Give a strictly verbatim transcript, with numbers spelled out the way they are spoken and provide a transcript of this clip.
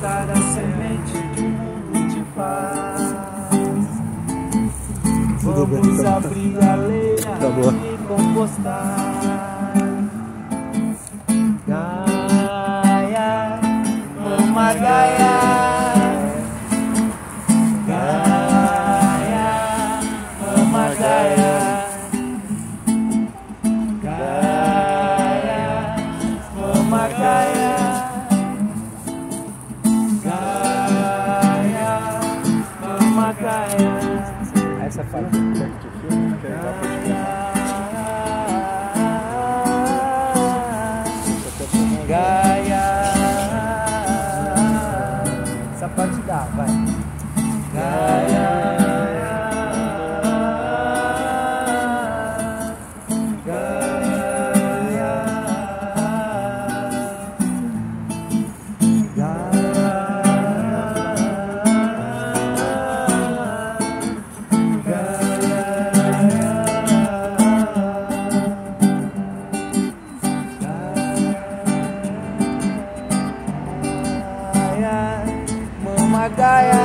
plantar a semente de um mundo de paz. Vamos abrir a leira e compostar. Gaia, mama Gaia, Gaia, mama Gaia, Gaia, mama Gaia, Gaia, mama Gaia. Essa parte do filme que é Gaia, essa parte dá, vai. Gaia, Gaia, Gaia, mama Gaia.